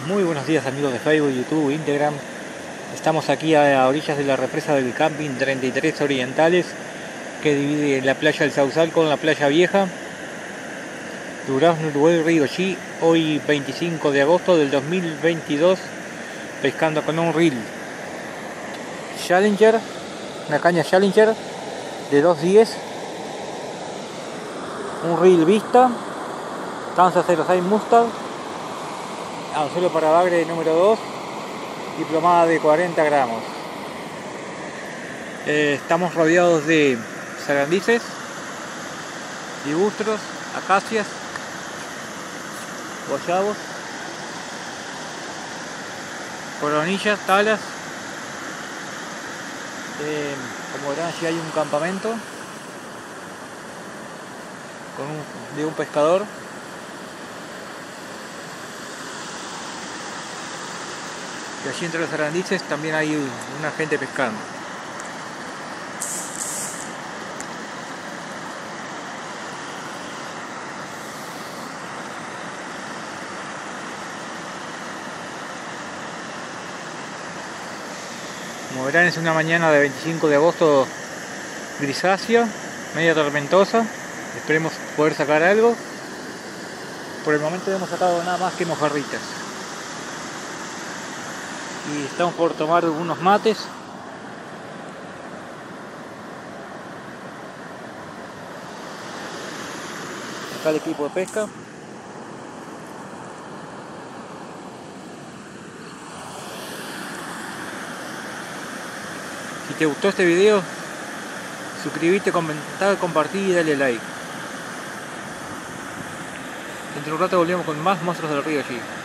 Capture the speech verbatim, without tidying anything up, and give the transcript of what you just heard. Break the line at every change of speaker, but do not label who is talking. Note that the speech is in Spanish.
Muy buenos días amigos de Facebook, YouTube, Instagram. Estamos aquí a orillas de la represa del Camping treinta y tres Orientales, que divide la playa del Sauzal con la playa vieja. Durazno, Uruguay, Río Chi. Hoy veinticinco de agosto del dos mil veintidós, pescando con un reel Challenger, una caña Challenger de dos diez, un reel Vista, Tanza cero seis Mustang, anzuelo para bagre número dos, diplomada de cuarenta gramos. Eh, estamos rodeados de sarandices, ligustros, acacias, guayabos, coronillas, talas. Eh, como verán, allí hay un campamento con un, de un pescador. Y allí entre los sarandices también hay una gente pescando. Como verán, es una mañana de veinticinco de agosto, grisácea, media tormentosa. Esperemos poder sacar algo. Por el momento no hemos sacado nada más que mojarritas. Y estamos por tomar unos mates. Acá el equipo de pesca. Si te gustó este video, suscríbete, comentar, compartir y dale like. Dentro de un rato volvemos con más monstruos del río allí.